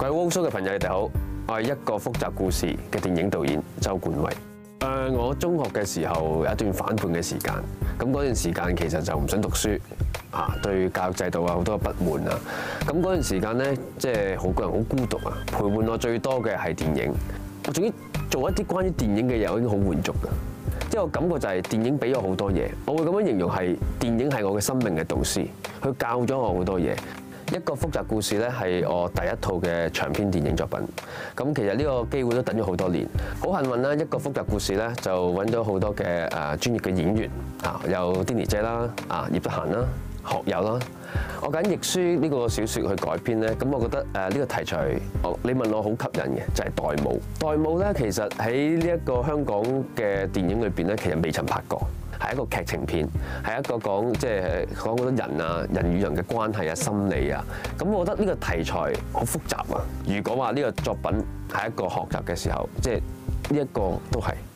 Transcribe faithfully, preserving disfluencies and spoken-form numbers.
各位 Wow Show 嘅朋友，你哋好，我係一個複雜故事嘅電影導演周冠威。誒，我中學嘅時候有一段反叛嘅時間，咁嗰段時間其實就唔想讀書，啊，對教育制度啊好多不滿啊。咁嗰段時間咧，即係好個人好孤獨啊，陪伴我最多嘅係電影。我總之做一啲關於電影嘅嘢，我已經好滿足㗎。即係我感覺就係電影俾咗好多嘢，我會咁樣形容係電影係我嘅生命嘅導師，佢教咗我好多嘢。一個複雜故事咧係我第一套嘅長篇電影作品，咁其實呢個機會都等咗好多年，好幸運啦！一個複雜故事咧就揾咗好多嘅誒專業嘅演員啊，有 Denny 姐啦，啊葉德嫻啦，學友啦，我揀亦舒呢個小説去改編咧，咁我覺得誒呢個題材，我你問我好吸引嘅就係代母。代母咧其實喺呢一個香港嘅電影裏邊咧，其實未曾拍過。係一個劇情片，係一個講即係講好多人啊、人與人嘅關係啊、心理啊。咁我覺得呢個題材好複雜啊。如果話呢個作品係一個學習嘅時候，即係呢一個都係。